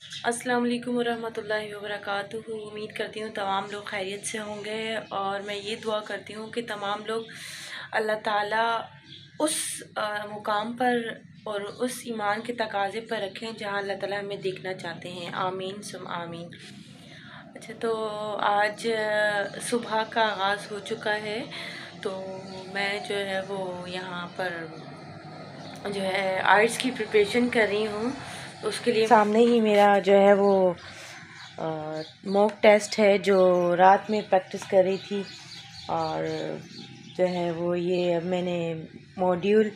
अस्सलाम वालेकुम वरहमतुल्लाहि वबरकातुहू। उम्मीद करती हूँ तमाम लोग खैरियत से होंगे और मैं ये दुआ करती हूँ कि तमाम लोग अल्लाह ताला उस मुकाम पर और उस ईमान के तकाज़े पर रखें जहाँ अल्लाह ताला हमें देखना चाहते हैं। आमीन सुम आमीन। अच्छा, तो आज सुबह का आगाज़ हो चुका है, तो मैं जो है वो यहाँ पर जो है आर्ट्स की प्रिपरेशन कर रही हूँ। तो उसके लिए सामने ही मेरा जो है वो मॉक टेस्ट है जो रात में प्रैक्टिस कर रही थी। और जो है वो ये अब मैंने मॉड्यूल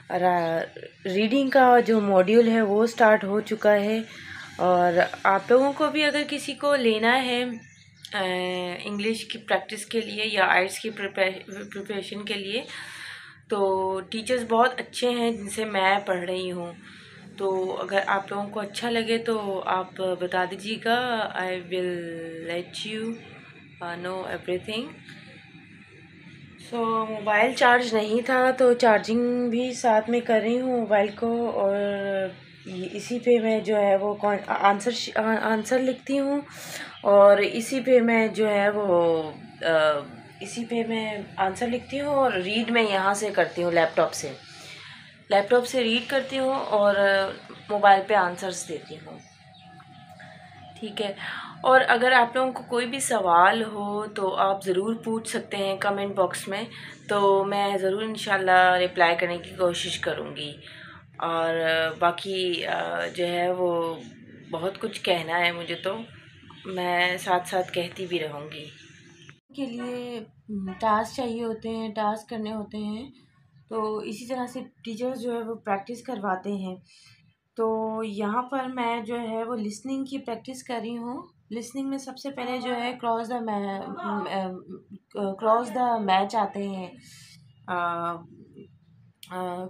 रीडिंग का जो मॉड्यूल है वो स्टार्ट हो चुका है। और आप लोगों को भी अगर किसी को लेना है इंग्लिश की प्रैक्टिस के लिए या आइट्स की प्रिपरेशन के लिए, तो टीचर्स बहुत अच्छे हैं जिनसे मैं पढ़ रही हूँ। तो अगर आप लोगों को अच्छा लगे तो आप बता दीजिएगा। I will let you know everything. So mobile charge नहीं था तो चार्जिंग भी साथ में कर रही हूँ मोबाइल को, और इसी पे मैं जो है वो आंसर लिखती हूँ। और इसी पे मैं जो है वो इसी पे मैं आंसर लिखती हूँ और रीड मैं यहाँ से करती हूँ लैपटॉप से रीड करती हूँ और मोबाइल पे आंसर्स देती हूँ। ठीक है। और अगर आप लोगों को कोई भी सवाल हो तो आप ज़रूर पूछ सकते हैं कमेंट बॉक्स में, तो मैं ज़रूर इंशाल्लाह रिप्लाई करने की कोशिश करूँगी। और बाकी जो है वो बहुत कुछ कहना है मुझे, तो मैं साथ साथ कहती भी रहूँगी। के लिए टास्क चाहिए होते हैं, टास्क करने होते हैं, तो इसी तरह से टीचर्स जो है वो प्रैक्टिस करवाते हैं। तो यहाँ पर मैं जो है वो लिसनिंग की प्रैक्टिस कर रही हूँ। लिसनिंग में सबसे पहले जो है क्रॉस द मैच आते हैं। आ, आ,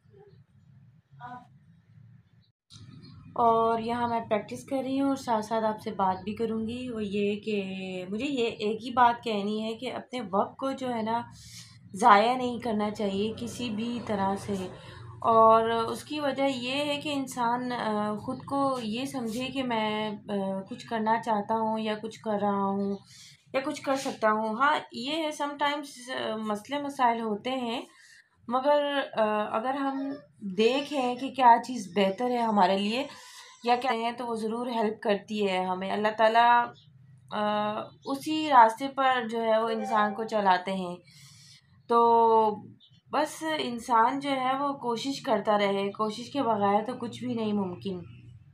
और यहाँ मैं प्रैक्टिस कर रही हूँ और साथ साथ आपसे बात भी करूँगी। वो ये कि मुझे ये एक ही बात कहनी है कि अपने वक्त को जो है ना ज़ाया नहीं करना चाहिए किसी भी तरह से। और उसकी वजह ये है कि इंसान ख़ुद को ये समझे कि मैं कुछ करना चाहता हूँ या कुछ कर रहा हूँ या कुछ कर सकता हूँ। हाँ, ये है समटाइम्स मसले मसाइल होते हैं, मगर अगर हम देखें कि क्या चीज़ बेहतर है हमारे लिए या क्या है, तो वो ज़रूर हेल्प करती है हमें। अल्लाह ताला उसी रास्ते पर जो है वो इंसान को चलाते हैं। तो बस इंसान जो है वो कोशिश करता रहे, कोशिश के बगैर तो कुछ भी नहीं मुमकिन।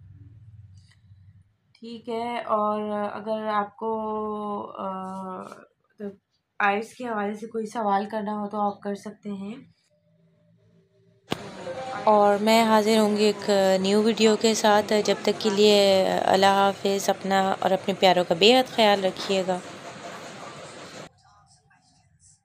ठीक है। और अगर आपको आइट्स के हवाले से कोई सवाल करना हो तो आप कर सकते हैं। और मैं हाज़िर होंगी एक न्यू वीडियो के साथ। जब तक के लिए अल्लाह हाफ़िज़। अपना और अपने प्यारों का बेहद ख्याल रखिएगा।